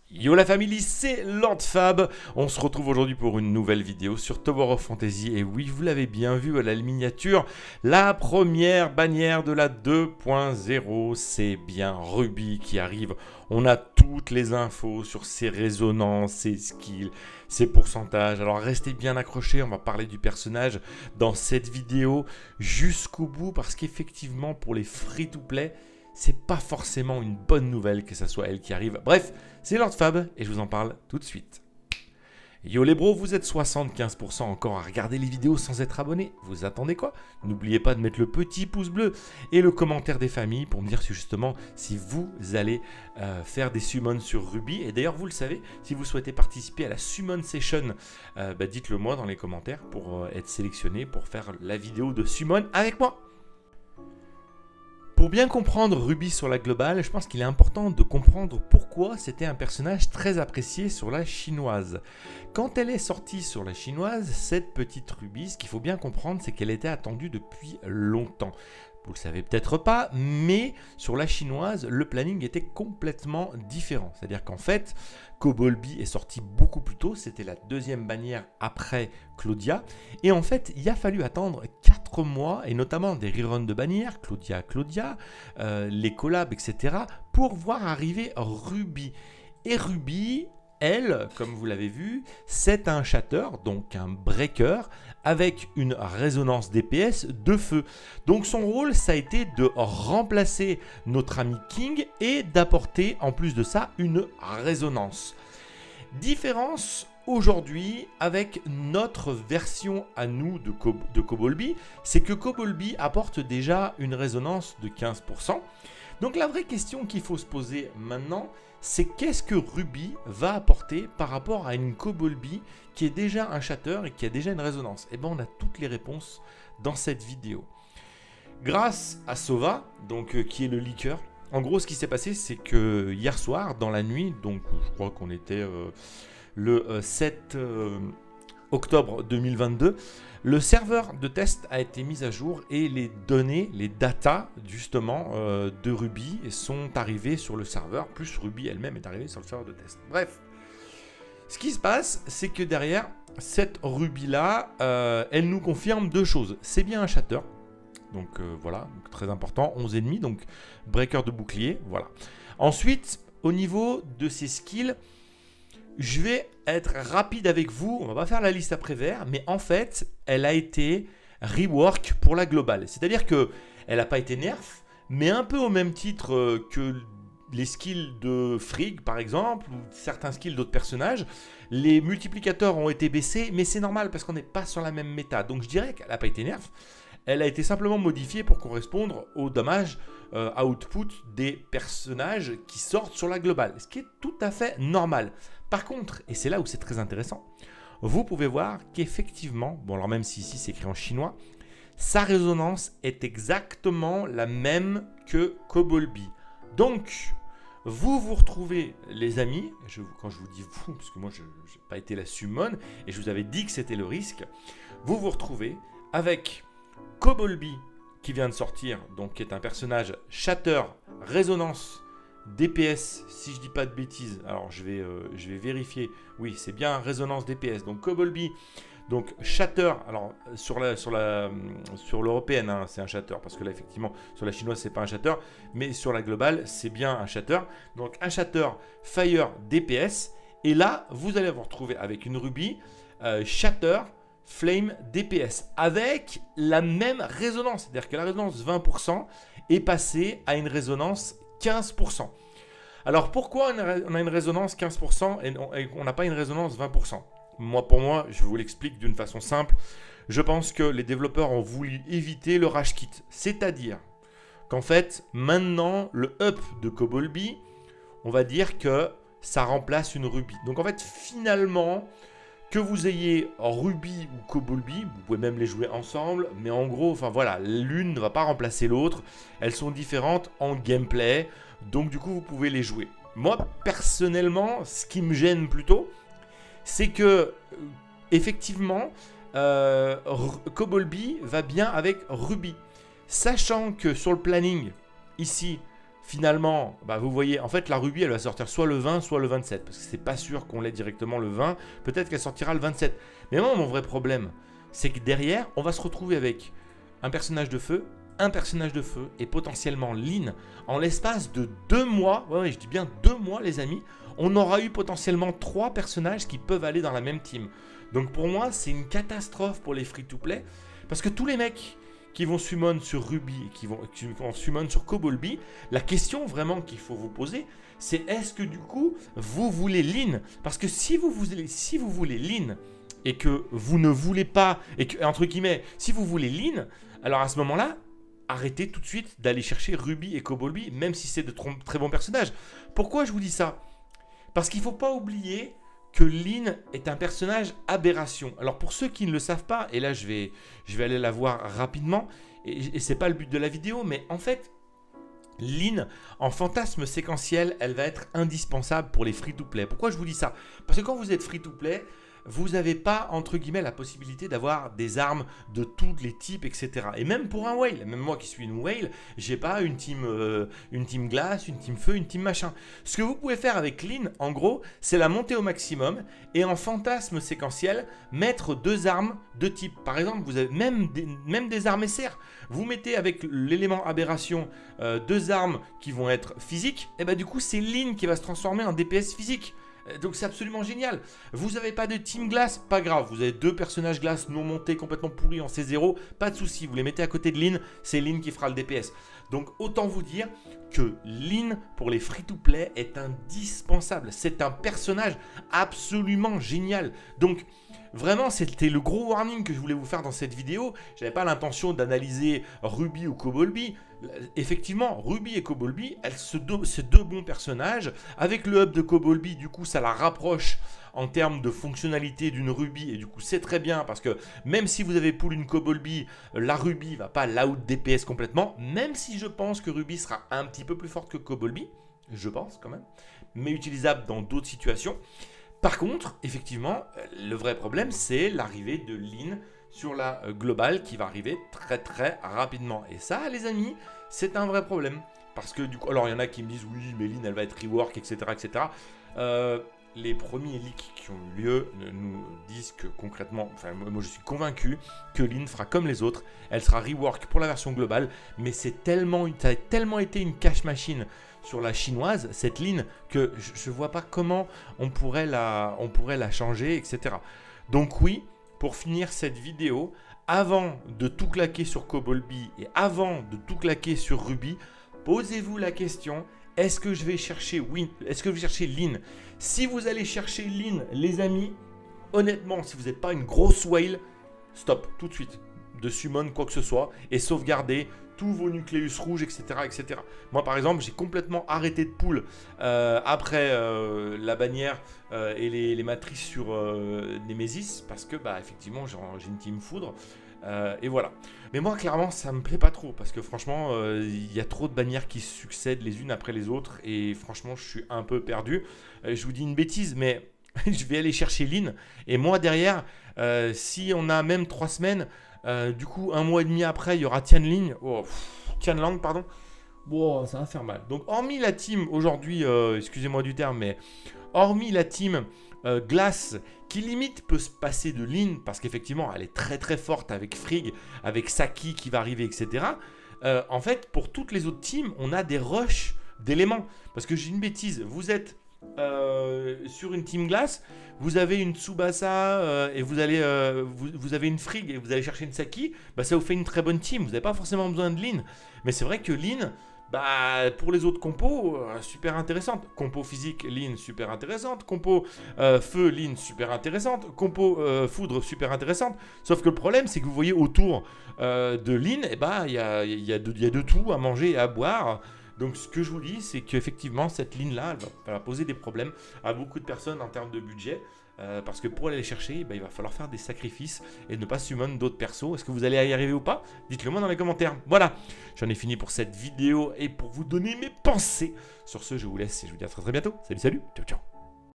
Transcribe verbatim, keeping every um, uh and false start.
Yo la famille, c'est LordFab. On se retrouve aujourd'hui pour une nouvelle vidéo sur Tower of Fantasy. Et oui, vous l'avez bien vu à la miniature, la première bannière de la deux point zéro, c'est bien Ruby qui arrive. On a toutes les infos sur ses résonances, ses skills, ses pourcentages. Alors restez bien accrochés, on va parler du personnage dans cette vidéo jusqu'au bout parce qu'effectivement pour les free-to-play, c'est pas forcément une bonne nouvelle que ça soit elle qui arrive. Bref, c'est LordFab et je vous en parle tout de suite. Yo les bros, vous êtes soixante-quinze pour cent encore à regarder les vidéos sans être abonné. Vous attendez quoi? N'oubliez pas de mettre le petit pouce bleu et le commentaire des familles pour me dire si justement si vous allez euh, faire des summons sur Ruby. Et d'ailleurs, vous le savez, si vous souhaitez participer à la Summon Session, euh, bah, dites-le moi dans les commentaires pour euh, être sélectionné pour faire la vidéo de Summon avec moi. Pour bien comprendre Ruby sur la globale, je pense qu'il est important de comprendre pourquoi c'était un personnage très apprécié sur la chinoise. Quand elle est sortie sur la chinoise, cette petite Ruby, ce qu'il faut bien comprendre, c'est qu'elle était attendue depuis longtemps. Vous le savez peut-être pas, mais sur la chinoise, le planning était complètement différent. C'est-à-dire qu'en fait, Kobolbi est sorti beaucoup plus tôt, c'était la deuxième bannière après Claudia. Et en fait, il a fallu attendre quatre mois, et notamment des reruns de bannières, Claudia, Claudia, euh, les collabs, et cetera, pour voir arriver Ruby. Et Ruby, elle, comme vous l'avez vu, c'est un shatter, donc un breaker, avec une résonance D P S de feu. Donc son rôle, ça a été de remplacer notre ami King et d'apporter en plus de ça une résonance. Différence aujourd'hui avec notre version à nous de, Kob de Kobolbi, c'est que Kobolbi apporte déjà une résonance de quinze pour cent. Donc la vraie question qu'il faut se poser maintenant, c'est qu'est-ce que Ruby va apporter par rapport à une Kobolbi qui est déjà un shatter et qui a déjà une résonance? Et bien on a toutes les réponses dans cette vidéo. Grâce à Sova, donc, euh, qui est le leaker, en gros ce qui s'est passé c'est que hier soir dans la nuit, donc je crois qu'on était euh, le euh, sept octobre deux mille vingt-deux, le serveur de test a été mis à jour et les données, les datas justement euh, de Ruby sont arrivées sur le serveur, plus Ruby elle-même est arrivée sur le serveur de test. Bref, ce qui se passe, c'est que derrière cette Ruby-là, euh, elle nous confirme deux choses. C'est bien un shatter, donc euh, voilà, donc, très important, onze virgule cinq, donc breaker de bouclier, voilà. Ensuite, au niveau de ses skills, je vais être rapide avec vous, on va pas faire la liste après vert, mais en fait, elle a été rework pour la globale. C'est-à-dire que elle n'a pas été nerf, mais un peu au même titre que les skills de Frigg, par exemple, ou certains skills d'autres personnages, les multiplicateurs ont été baissés, mais c'est normal parce qu'on n'est pas sur la même méta. Donc je dirais qu'elle n'a pas été nerf, elle a été simplement modifiée pour correspondre au dommage euh, output des personnages qui sortent sur la globale, ce qui est tout à fait normal. Par contre, et c'est là où c'est très intéressant, vous pouvez voir qu'effectivement, bon alors même si ici c'est écrit en chinois, sa résonance est exactement la même que Kobolbi. Donc, vous vous retrouvez, les amis, je, quand je vous dis vous, parce que moi je n'ai pas été la summon, et je vous avais dit que c'était le risque, vous vous retrouvez avec Kobolbi qui vient de sortir, donc qui est un personnage shatter, résonance, D P S, si je dis pas de bêtises, alors je vais, euh, je vais vérifier, oui c'est bien résonance D P S, donc Kobolbi, donc shatter, alors sur la, sur la, sur l'européenne hein, c'est un shatter, parce que là effectivement sur la chinoise c'est pas un shatter, mais sur la globale c'est bien un shatter, donc un shatter fire D P S, et là vous allez vous retrouver avec une Ruby, euh, shatter, flame D P S, avec la même résonance, c'est-à-dire que la résonance vingt pour cent est passée à une résonance quinze pour cent. Alors pourquoi on a une résonance quinze pour cent et on n'a pas une résonance vingt pour cent? Moi, pour moi, je vous l'explique d'une façon simple. Je pense que les développeurs ont voulu éviter le rage kit. C'est-à-dire qu'en fait, maintenant, le up de Kobolbi, on va dire que ça remplace une Ruby. Donc en fait, finalement, que vous ayez Ruby ou Kobolbi, vous pouvez même les jouer ensemble, mais en gros, enfin voilà, l'une ne va pas remplacer l'autre. Elles sont différentes en gameplay, donc du coup, vous pouvez les jouer. Moi, personnellement, ce qui me gêne plutôt, c'est que, effectivement, euh, Kobolbi va bien avec Ruby. Sachant que sur le planning, ici, finalement, bah, vous voyez, en fait, la Ruby, elle va sortir soit le vingt, soit le vingt-sept. Parce que c'est pas sûr qu'on l'ait directement le vingt. Peut-être qu'elle sortira le vingt-sept. Mais moi, mon vrai problème, c'est que derrière, on va se retrouver avec un personnage de feu, un personnage de feu et potentiellement Lynn. En l'espace de deux mois, ouais, ouais, je dis bien deux mois, les amis, on aura eu potentiellement trois personnages qui peuvent aller dans la même team. Donc pour moi, c'est une catastrophe pour les free-to-play. Parce que tous les mecs qui vont summon sur Ruby et qui vont, qui vont summon sur Cobblebee, la question vraiment qu'il faut vous poser, c'est est-ce que du coup, vous voulez Lynn? Parce que si vous voulez, si vous voulez Lynn et que vous ne voulez pas, et que, entre guillemets, si vous voulez Lynn, alors à ce moment-là, arrêtez tout de suite d'aller chercher Ruby et Cobblebee, même si c'est de très bons personnages. Pourquoi je vous dis ça? Parce qu'il ne faut pas oublier que Lynn est un personnage aberration. Alors pour ceux qui ne le savent pas, et là je vais, je vais aller la voir rapidement, et, et ce n'est pas le but de la vidéo, mais en fait, Lynn, en fantasme séquentiel, elle va être indispensable pour les free-to-play. Pourquoi je vous dis ça? Parce que quand vous êtes free-to-play, vous n'avez pas, entre guillemets, la possibilité d'avoir des armes de tous les types, et cetera. Et même pour un whale, même moi qui suis une whale, j'ai pas une team, euh, une team glace, une team feu, une team machin. Ce que vous pouvez faire avec Lynn, en gros, c'est la monter au maximum et en fantasme séquentiel, mettre deux armes de type. Par exemple, vous avez même des, même des armes S R. Vous mettez avec l'élément aberration euh, deux armes qui vont être physiques, et bah du coup, c'est Lynn qui va se transformer en D P S physique. Donc c'est absolument génial. Vous n'avez pas de team glace, pas grave. Vous avez deux personnages glace non montés, complètement pourris en C zéro, pas de souci. Vous les mettez à côté de Lynn, c'est Lynn qui fera le D P S. Donc autant vous dire que Lynn pour les free-to-play est indispensable. C'est un personnage absolument génial. Donc vraiment, c'était le gros warning que je voulais vous faire dans cette vidéo. Je n'avais pas l'intention d'analyser Ruby ou Cobblebee. Effectivement, Ruby et Cobblebee, elles se deux, c'est deux bons personnages. Avec le hub de Cobblebee, du coup, ça la rapproche en termes de fonctionnalité d'une Ruby. Et du coup, c'est très bien parce que même si vous avez pull une Cobblebee, la Ruby ne va pas l'out D P S complètement. Même si je pense que Ruby sera un petit peu plus forte que Cobblebee. Je pense quand même. Mais utilisable dans d'autres situations. Par contre, effectivement, le vrai problème, c'est l'arrivée de Lynn sur la globale qui va arriver très très rapidement. Et ça, les amis, c'est un vrai problème. Parce que du coup, alors il y en a qui me disent oui, mais Lynn, elle va être rework, et cetera et cetera. Euh, les premiers leaks qui ont eu lieu nous disent que concrètement, enfin moi je suis convaincu que Lynn fera comme les autres. Elle sera rework pour la version globale, mais c'est tellement, ça a tellement été une cache machine sur la chinoise, cette Lynn, que je ne vois pas comment on pourrait la, on pourrait la changer, et cetera. Donc oui, pour finir cette vidéo, avant de tout claquer sur Cobblebee et avant de tout claquer sur Ruby, posez-vous la question, est-ce que je vais chercher Win, est-ce que je vais chercher Lynn? Si vous allez chercher Lynn, les amis, honnêtement, si vous n'êtes pas une grosse whale, stop, tout de suite, de summon quoi que ce soit et sauvegardez tous vos nucléus rouges, et cetera et cetera. Moi, par exemple, j'ai complètement arrêté de pull euh, après euh, la bannière euh, et les, les matrices sur euh, Nemesis parce que, bah, effectivement, j'ai une team foudre. Euh, et voilà. Mais moi, clairement, ça me plaît pas trop parce que franchement, il euh, y a trop de bannières qui succèdent les unes après les autres et franchement, je suis un peu perdu. Euh, je vous dis une bêtise, mais je vais aller chercher Lynn et moi derrière, euh, si on a même trois semaines, euh, du coup, un mois et demi après, il y aura Tianling, oh, Tianlang, pardon. Bon, ça va faire mal. Donc, hormis la team aujourd'hui, euh, excusez-moi du terme, mais hormis la team euh, Glace qui limite peut se passer de Lynn parce qu'effectivement, elle est très très forte avec Frigg, avec Saki qui va arriver, et cetera. Euh, en fait, pour toutes les autres teams, on a des rushs d'éléments. Parce que j'ai une bêtise, vous êtes euh, sur une team Glace, vous avez une Tsubasa euh, et vous, allez, euh, vous, vous avez une Frigg et vous allez chercher une Saki, bah, ça vous fait une très bonne team. Vous n'avez pas forcément besoin de Lynn. Mais c'est vrai que Lynn, bah, pour les autres compos, euh, super intéressante. Compo physique, Lynn, super intéressante. Compo euh, feu, Lynn, super intéressante. Compo euh, foudre, super intéressante. Sauf que le problème, c'est que vous voyez autour euh, de Lynn, eh bah, y a, y a de, y a de tout à manger et à boire. Donc ce que je vous dis, c'est qu'effectivement, cette ligne-là, elle va, elle va poser des problèmes à beaucoup de personnes en termes de budget. Euh, parce que pour aller les chercher, bah, il va falloir faire des sacrifices et ne pas summon d'autres persos. Est-ce que vous allez y arriver ou pas? Dites-le moi dans les commentaires. Voilà, j'en ai fini pour cette vidéo et pour vous donner mes pensées. Sur ce, je vous laisse et je vous dis à très très bientôt. Salut, salut, ciao, ciao.